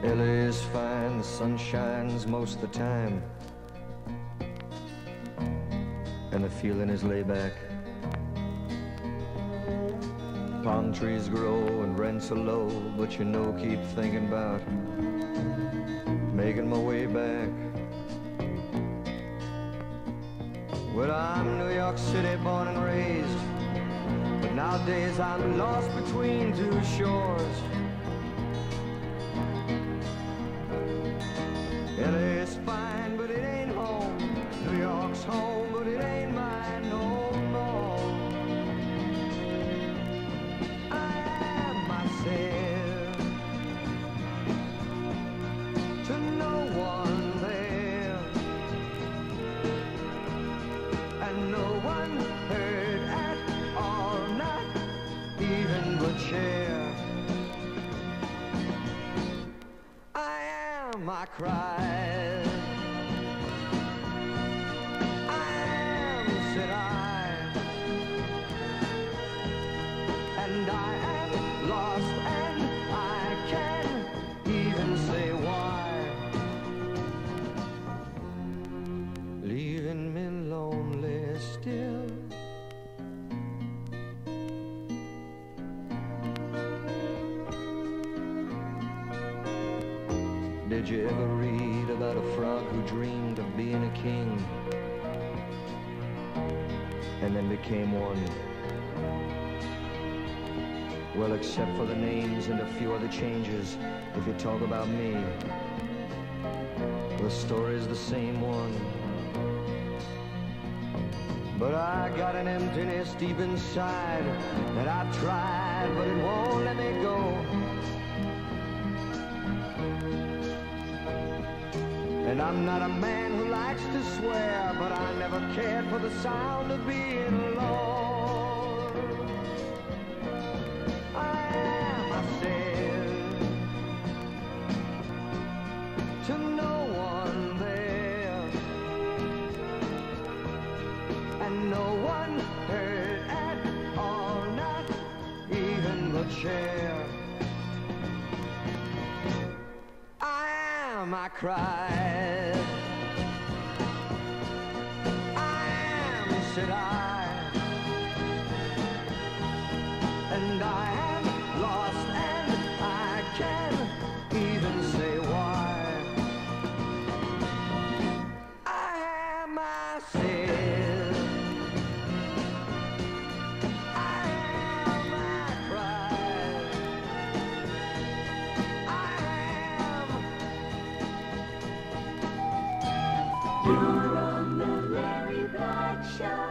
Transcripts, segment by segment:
LA is fine, the sun shines most of the time, and the feeling is laid back. Palm trees grow and rents are low, but you know, keep thinking about making my way back. Well, I'm New York City born and raised, but nowadays I'm lost between two shores. LA's fine, but it ain't home. New York's home, but it ain't mine no more. I am myself to no one there, and no one heard at all, not even the chair. I am, I cried. I am, said I, and I am lost, and I can't even say why. Leaving me lonely still. Did you ever read about a frog who dreamed of being a king and then became one? Well, except for the names and a few other changes, if you talk about me, the story's the same one. But I got an emptiness deep inside that I've tried, but it won't let me go. And I'm not a man who likes to swear, but I never cared for the sound of being alone. I am myself to no one there, and no one heard at all, not even the chair. I cried. I am, said I, and I am lost, and I can't even say why. I am myself. I am, I cried. You're on the Larry Black Show.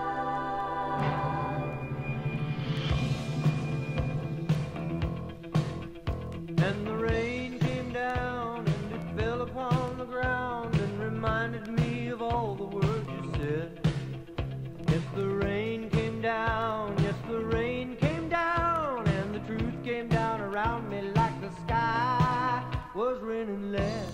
And the rain came down and it fell upon the ground and reminded me of all the words you said. Yes, the rain came down, yes, the rain came down, and the truth came down around me like the sky was raining lead.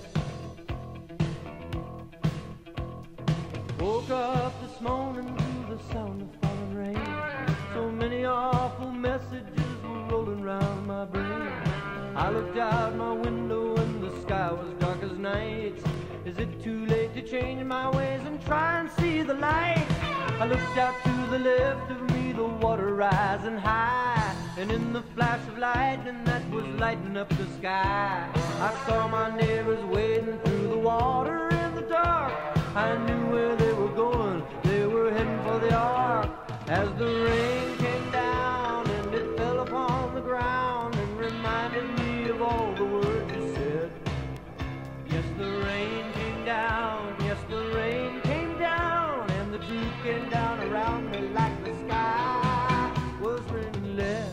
Woke up this morning to the sound of falling rain. So many awful messages were rolling round my brain. I looked out my window and the sky was dark as night. Is it too late to change my ways and try and see the light? I looked out to the left of me, the water rising high, and in the flash of lightning that was lighting up the sky, I saw my neighbors wading through the water in the dark. I knew where they were going, they were heading for the ark. As the rain came down and it fell upon the ground and reminded me of all the words you said. Yes, the rain came down, yes, the rain came down, and the truth came down around me like the sky was raining lead.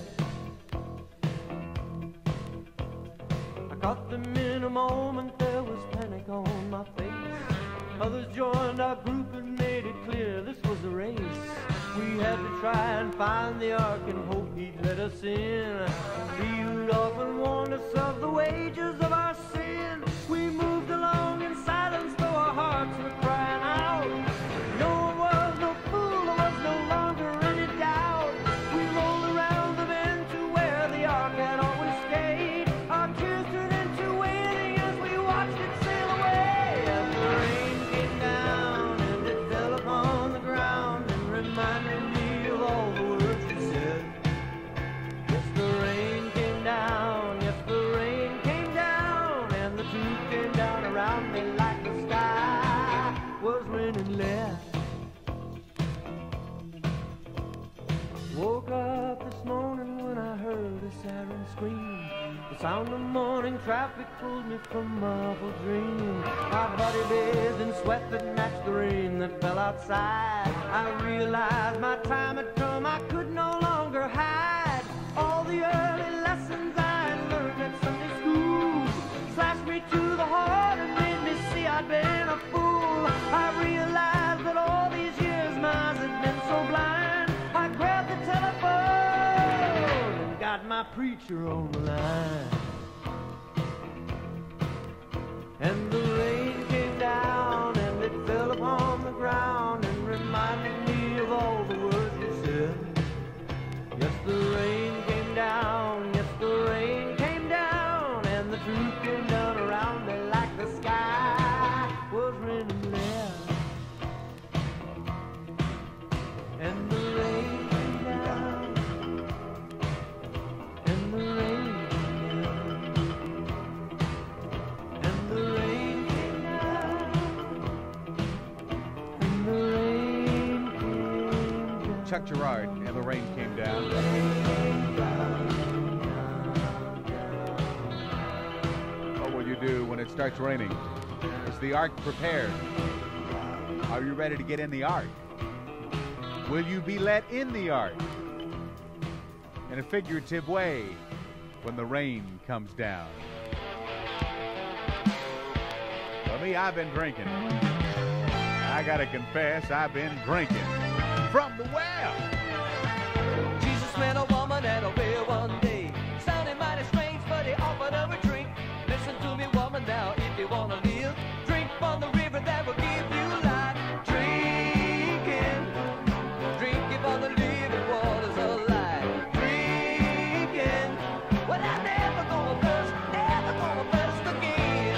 I caught them in a moment, there was panic on my face. Others joined our group and made it clear this was a race. We had to try and find the ark and hope he'd let us in. He who'd often warned us of the wages of our sin. We moved along in silence though our hearts were crying out. No one was no fool, there was no longer any doubt. We rolled around the bend to where the ark had always stayed. Our tears turned into wailing as we Now in the morning traffic pulls me from my awful dream. My body bathed in sweat that matched the rain that fell outside. I realized my time had come, I could no longer hide. All the early lessons I had learned at Sunday school slashed me to the heart and made me see I'd been a fool. I realized that all these years my eyes had been so blind. I grabbed the telephone and got my preacher on the line. And the rain came down and it fell upon the ground and reminded me of all the words you said. Yes, the rain came down, yes, the rain came down, and the truth came down around me like the sky was raining there. And the rain came down, and the rain came down, and the rain came down, and the rain came down. Chuck Girard, and the rain came down. What will you do when it starts raining? Is the ark prepared? Are you ready to get in the ark? Will you be let in the ark? In a figurative way, when the rain comes down. For me, I've been drinking. I gotta confess, I've been drinking from the well. Jesus met a woman at a well one day. Sounded mighty strange, but he offered her a drink. Listen to me, woman, now, if you wanna live, drink from the river that will give you life. Drinking, drinking from the living waters of life. Drinking, well, I'm never gonna thirst again.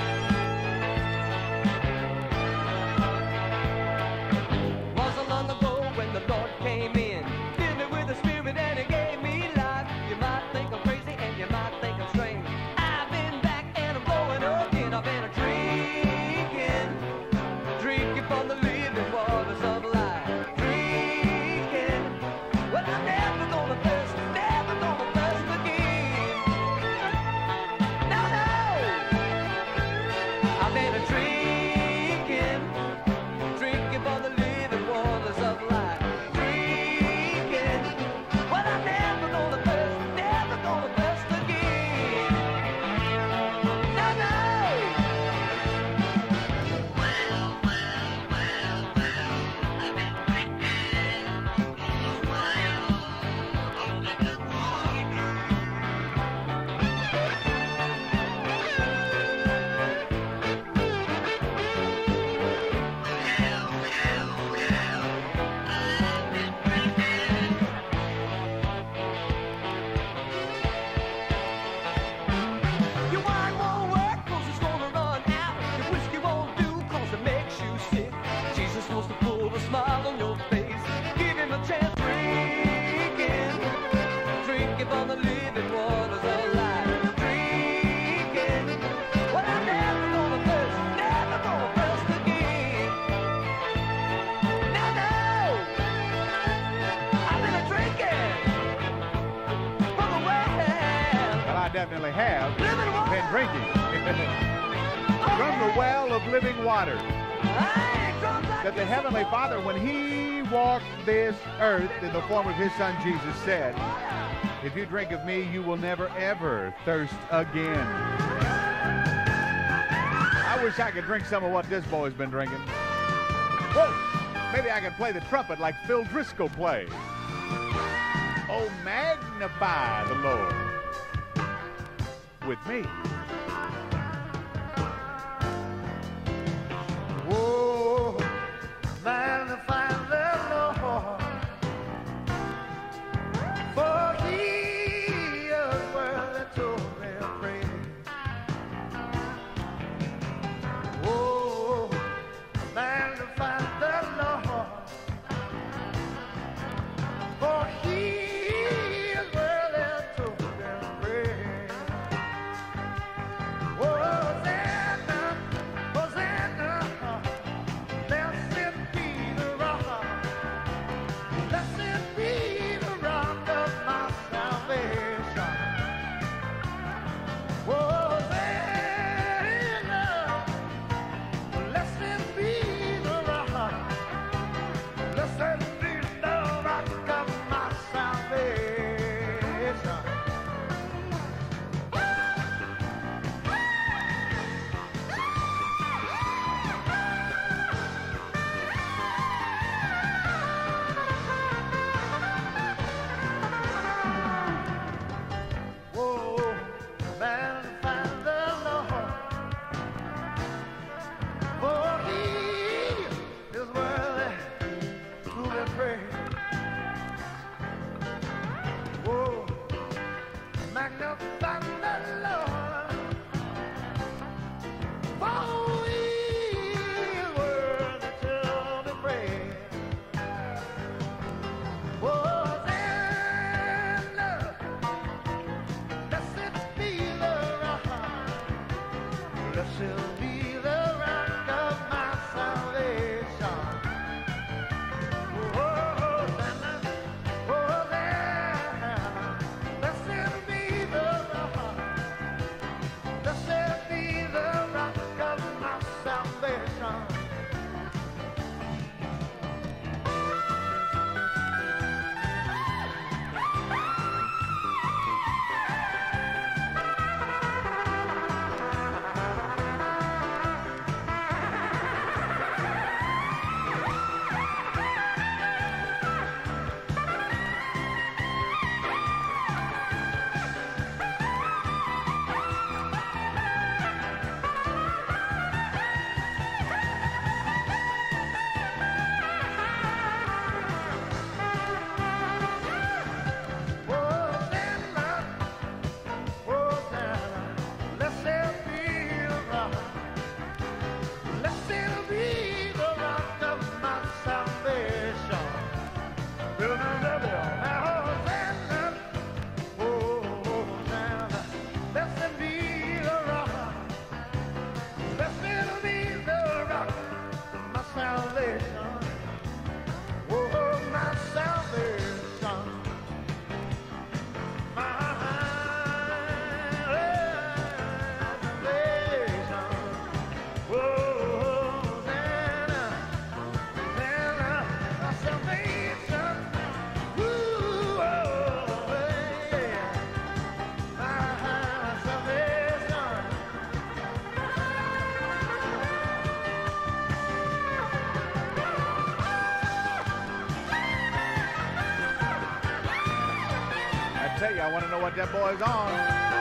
Wasn't long ago when the Lord came in, filled me with the Spirit and he gave me life. You might think I'm crazy and you might think I'm strange. I've been back and I'm going again. I've been drinking, drinking from the living waters of life. Drinking, well, I'm never gonna thirst again. No, no, I've been drinking, drinking from the living waters of life. Drinking, well, I'm never gonna thirst again. No, no. Your wine won't work 'cause it's gonna run out. Your whiskey won't do 'cause it makes you sick. Jesus wants to pull a smile on your face. Give him a chance. Drinking, drinking from the living waters of life. Drinking, well, I'm never gonna thirst again. No, no, I've been drinking from the well. Well, I definitely have Living water. been drinking from the well of living water. That the Heavenly Father, when He walked this earth in the form of His Son Jesus, said, if you drink of me, you will never, ever thirst again. I wish I could drink some of what this boy's been drinking. Whoa! Maybe I could play the trumpet like Phil Driscoll plays. Oh, magnify the Lord with me. Oh, magnify the Lord, for He is worthy to be praised. Oh, magnify the Lord, for He is worthy to be praised. Blessed be the rock of my salvation. Oh, Hosanna, Hosanna. Blessed be the rock. Blessed be the rock of my salvation. I want to know what that boy's on.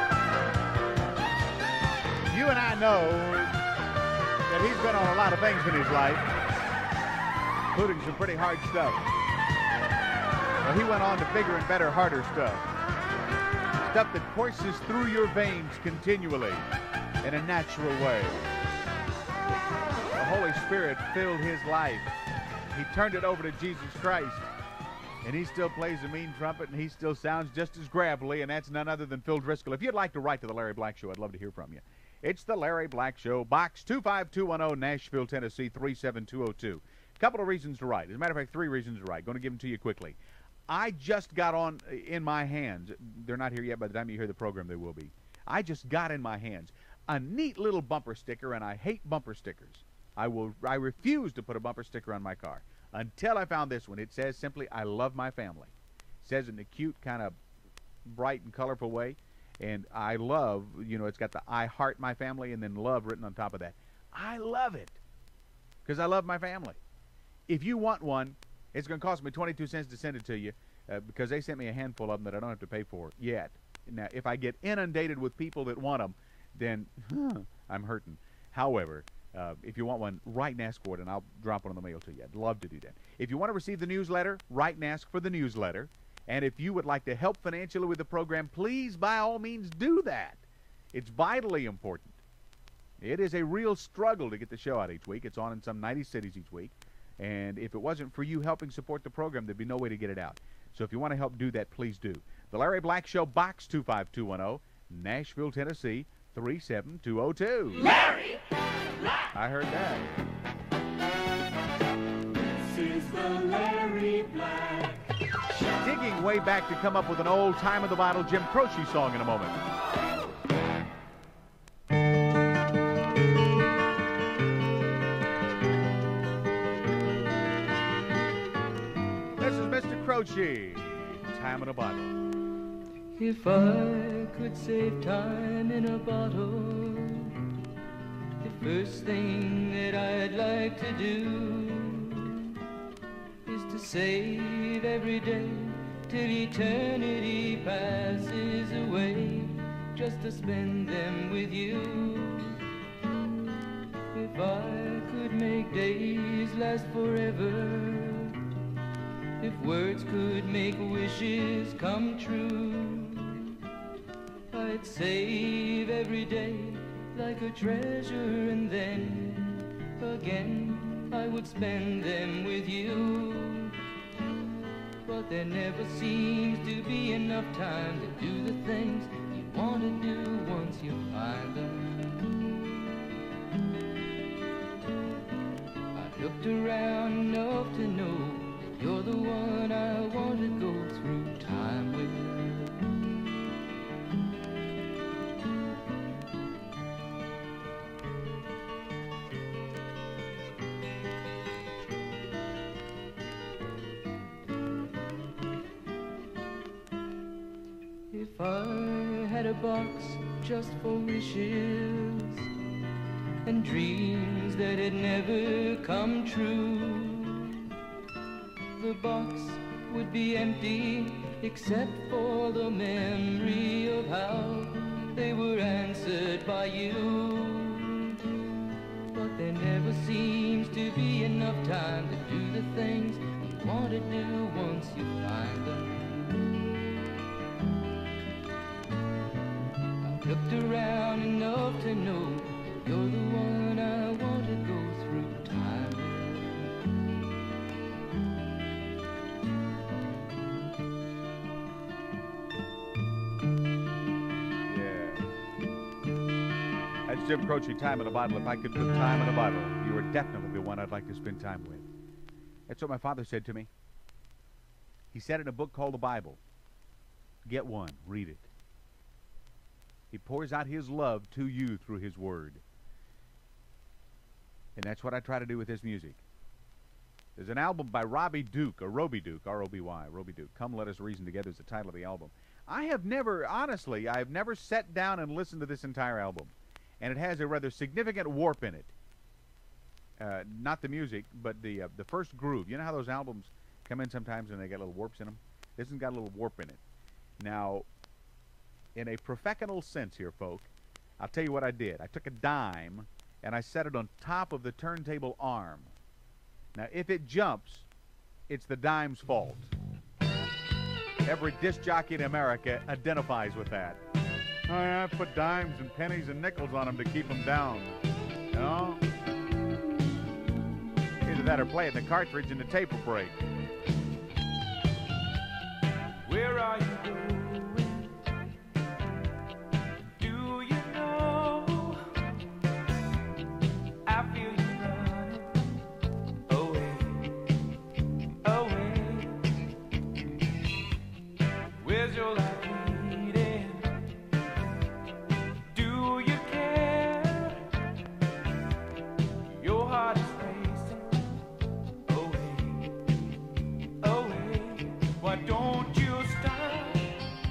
You and I know that he's been on a lot of things in his life, including some pretty hard stuff. But he went on to bigger and better, harder stuff. Stuff that courses through your veins continually in a natural way. The Holy Spirit filled his life. He turned it over to Jesus Christ. And he still plays the mean trumpet, and he still sounds just as gravelly, and that's none other than Phil Driscoll. If you'd like to write to the Larry Black Show, I'd love to hear from you. It's the Larry Black Show, Box 25210, Nashville, Tennessee, 37202. A couple of reasons to write. As a matter of fact, 3 reasons to write. Going to give them to you quickly. I just got on in my hands. They're not here yet. By the time you hear the program, they will be. I just got in my hands a neat little bumper sticker, and I hate bumper stickers. I refuse to put a bumper sticker on my car. Until I found this one. It says simply, I love my family. It says in a cute, kind of bright and colorful way. And I love, it's got the I heart my family and then love written on top of that. I love it because I love my family. If you want one, it's going to cost me 22 cents to send it to you because they sent me a handful of them that I don't have to pay for yet. Now, if I get inundated with people that want them, then I'm hurting. However, if you want one, write and ask for it, and I'll drop one in the mail to you. I'd love to do that. If you want to receive the newsletter, write and ask for the newsletter. And if you would like to help financially with the program, please, by all means, do that. It's vitally important. It is a real struggle to get the show out each week. It's on in some 90 cities each week. And if it wasn't for you helping support the program, there'd be no way to get it out. So if you want to help do that, please do. The Larry Black Show, Box 25210, Nashville, Tennessee, 37202. Larry Black! I heard that. This is the Larry Black Show. Digging way back to come up with an old Time of the Bottle Jim Croce song in a moment. This is Mr. Croce, Time in a Bottle. If I could save time in a bottle, the first thing that I'd like to do is to save every day till eternity passes away, just to spend them with you. If I could make days last forever, if words could make wishes come true, I'd save every day like a treasure, and then again I would spend them with you. But there never seems to be enough time to do the things you want to do once you find them. around enough to know you're the one I want to go through time with. If I had a box just for wishes and dreams that had never come true, the box would be empty except for the memory of how they were answered by you. But there never seems to be enough time to do the things you want to do once you find them. I've looked around enough to know you're the one I want to go through time with. Yeah. That's Jim Croce, Time in a Bottle. If I could put time in a bottle, you are definitely the one I'd like to spend time with. That's what my father said to me. He said in a book called the Bible, get one, read it. He pours out his love to you through his word. And that's what I try to do with this music. There's an album by Roby Duke, or Roby Duke, R-O-B-Y, Roby Duke. Come Let Us Reason Together is the title of the album. I have never, honestly, I have never sat down and listened to this entire album. And it has a rather significant warp in it. Not the music, but the first groove. You know how those albums come in sometimes and they get little warps in them? This one's got a little warp in it. Now, in a professional sense here, folk, I'll tell you what I did. I took a dime and I set it on top of the turntable arm. Now, if it jumps, it's the dime's fault. Every disc jockey in America identifies with that. Oh, yeah, I put dimes and pennies and nickels on them to keep them down. You know? Either that or play it in the cartridge and the tape will break. Where are you going? Do you know? I feel you running away, away. Where's your life leading? Do you care? Your heart is racing away, away. Why don't you stop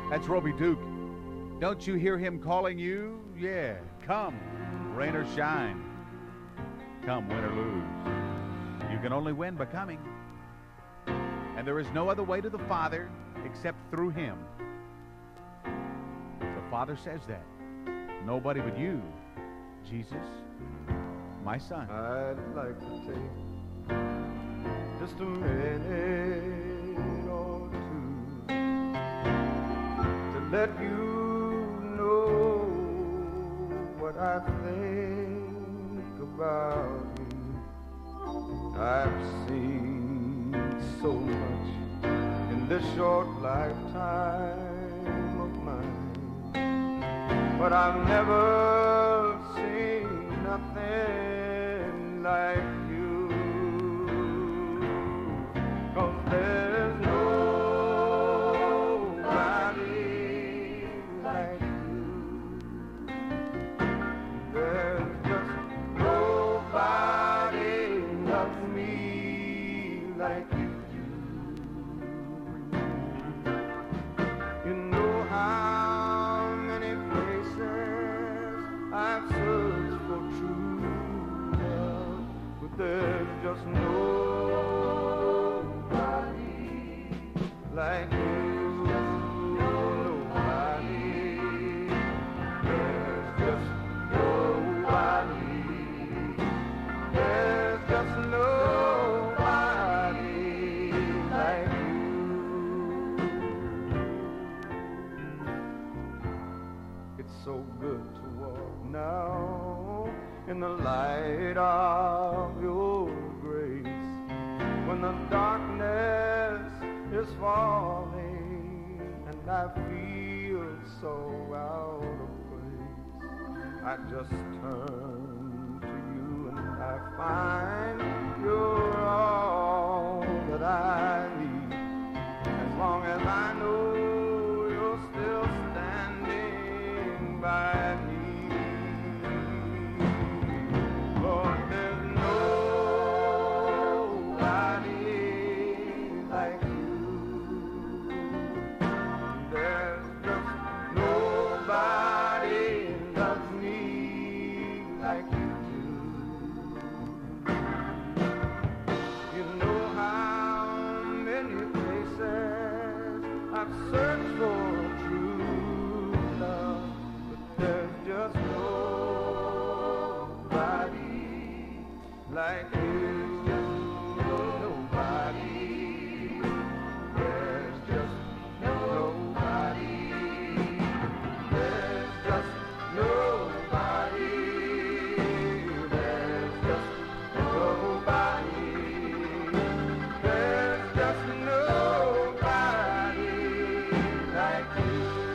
That's Roby Duke. Don't you hear him calling you? Yeah, come, rain or shine. Come, win or lose. You can only win by coming. And there is no other way to the Father except through him. The Father says that. Nobody but you, Jesus, my son. I'd like to take just a minute or two to let you know what I think about you. I've seen so much in this short lifetime of mine, but I've never seen nothing like you. 'Cause there's nobody like you. There's just nobody loves me like you do. You know how many places I've searched for true love, but there's just nobody like you. Nobody. There's just nobody. There's just nobody like you. It's so good to walk now in the light of your grace, when the darkness is falling and I feel so out of place. I just turn to you and I find you're all that I need, as long as I know you're still standing by me. Lord, there's nobody like you. There's just nobody loves me like you do. You know how many places I've searched for true love, but there's just nobody like you. Nobody. There's just nobody. There's just nobody. There's just nobody. There's just nobody like you.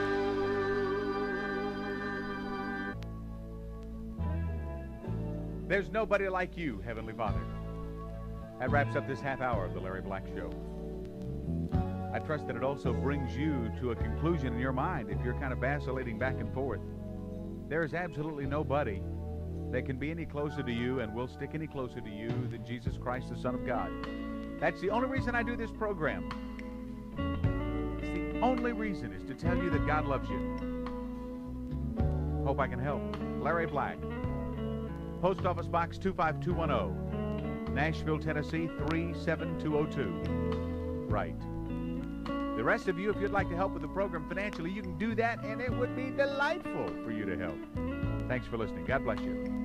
There's nobody like you, Heavenly Father. That wraps up this half hour of the Larry Black Show. I trust that it also brings you to a conclusion in your mind if you're kind of vacillating back and forth. There is absolutely nobody that can be any closer to you and will stick any closer to you than Jesus Christ, the Son of God. That's the only reason I do this program. It's the only reason is to tell you that God loves you. Hope I can help. Larry Black. Post Office Box 25210. Nashville, Tennessee 37202. Right. The rest of you, if you'd like to help with the program financially, you can do that, and it would be delightful for you to help. Thanks for listening. God bless you.